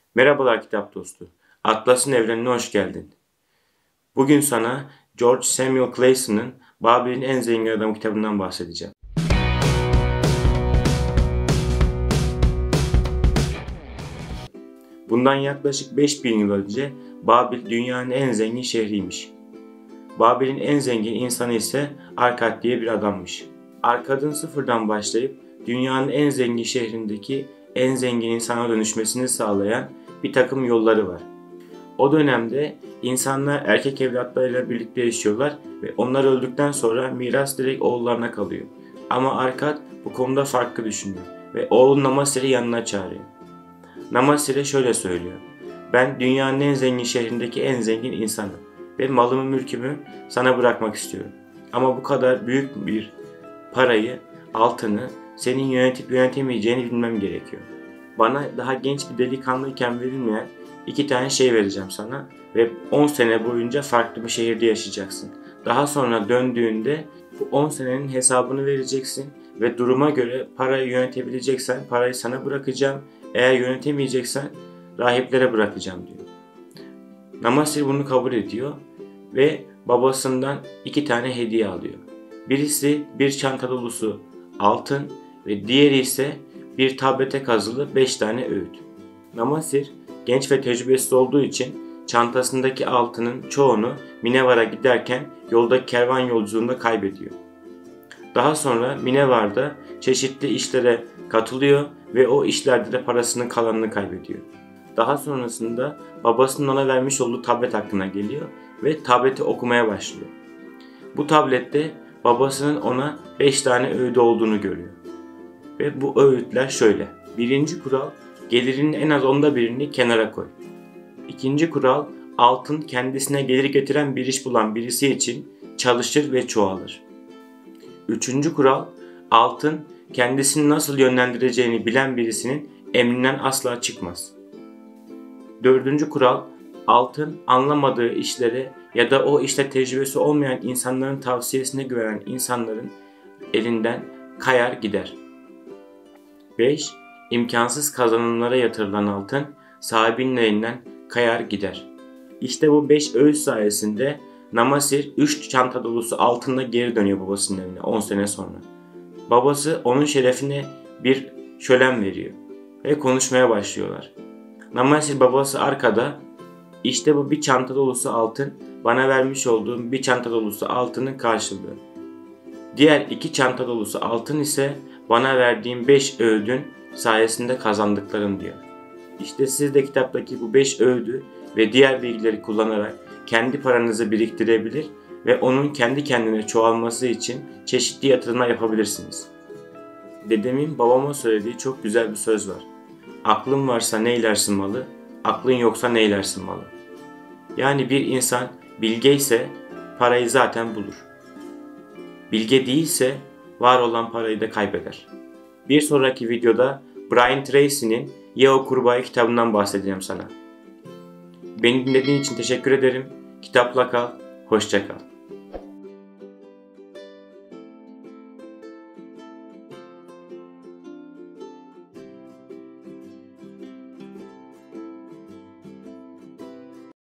Merhabalar kitap dostu. Atlas'ın evrenine hoş geldin. Bugün sana George Samuel Cleyson'ın Babil'in en zengin adamı kitabından bahsedeceğim. Bundan yaklaşık 5000 yıl önce Babil dünyanın en zengin şehriymiş. Babil'in en zengin insanı ise Arkad diye bir adammış. Arkad'ın sıfırdan başlayıp dünyanın en zengin şehrindeki en zengin insana dönüşmesini sağlayan bir takım yolları var. O dönemde insanlar erkek evlatlarıyla birlikte yaşıyorlar ve onlar öldükten sonra miras direkt oğullarına kalıyor. Ama Arkad bu konuda farklı düşünüyor ve oğlu Namasir'i yanına çağırıyor. Namasir'e şöyle söylüyor: "Ben dünyanın en zengin şehrindeki en zengin insanım ve malımı mülkümü sana bırakmak istiyorum. Ama bu kadar büyük bir parayı, altını senin yönetip yönetemeyeceğini bilmem gerekiyor. Bana daha genç bir delikanlıyken verilmeyen 2 tane şey vereceğim sana ve 10 sene boyunca farklı bir şehirde yaşayacaksın. Daha sonra döndüğünde bu 10 senenin hesabını vereceksin ve duruma göre parayı yönetebileceksen parayı sana bırakacağım. Eğer yönetemeyeceksen rahiplere bırakacağım," diyor. Namasir bunu kabul ediyor ve babasından 2 tane hediye alıyor. Birisi bir çanta dolusu altın ve diğeri ise bir tablete kazılı 5 tane öğüt. Namasir genç ve tecrübesiz olduğu için çantasındaki altının çoğunu Minevar'a giderken yoldaki kervan yolculuğunda kaybediyor. Daha sonra Minevar'da çeşitli işlere katılıyor ve o işlerde de parasının kalanını kaybediyor. Daha sonrasında babasının ona vermiş olduğu tablet aklına geliyor ve tableti okumaya başlıyor. Bu tablette babasının ona 5 tane öğüdü olduğunu görüyor. Ve bu öğütler şöyle: Birinci kural, gelirinin en az 1/10'ını kenara koy. İkinci kural, altın kendisine gelir getiren bir iş bulan birisi için çalışır ve çoğalır. Üçüncü kural, altın kendisini nasıl yönlendireceğini bilen birisinin emrinden asla çıkmaz. Dördüncü kural, altın anlamadığı işlere ya da o işte tecrübesi olmayan insanların tavsiyesine güvenen insanların elinden kayar gider. 5. İmkansız kazanımlara yatırılan altın sahibinin elinden kayar gider. İşte bu 5 öğüt sayesinde Namasir 3 çanta dolusu altınla geri dönüyor babasının evine 10 sene sonra. Babası onun şerefine bir şölen veriyor ve konuşmaya başlıyorlar. Namasir babası arkada, "İşte bu bir çanta dolusu altın, bana vermiş olduğum bir çanta dolusu altının karşılığı. Diğer 2 çanta dolusu altın ise bana verdiğim 5 öğüdün sayesinde kazandıklarım," diyor. İşte siz de kitaptaki bu 5 öğüdü ve diğer bilgileri kullanarak kendi paranızı biriktirebilir ve onun kendi kendine çoğalması için çeşitli yatırımlar yapabilirsiniz. Dedemin babama söylediği çok güzel bir söz var: "Aklın varsa neylersin malı, aklın yoksa neylersin malı." Yani bir insan bilge ise parayı zaten bulur. Bilge değilse var olan parayı da kaybeder. Bir sonraki videoda Brian Tracy'nin Ye O Kurbağayı kitabından bahsedeceğim sana. Beni dinlediğin için teşekkür ederim. Kitapla kal, hoşça kal.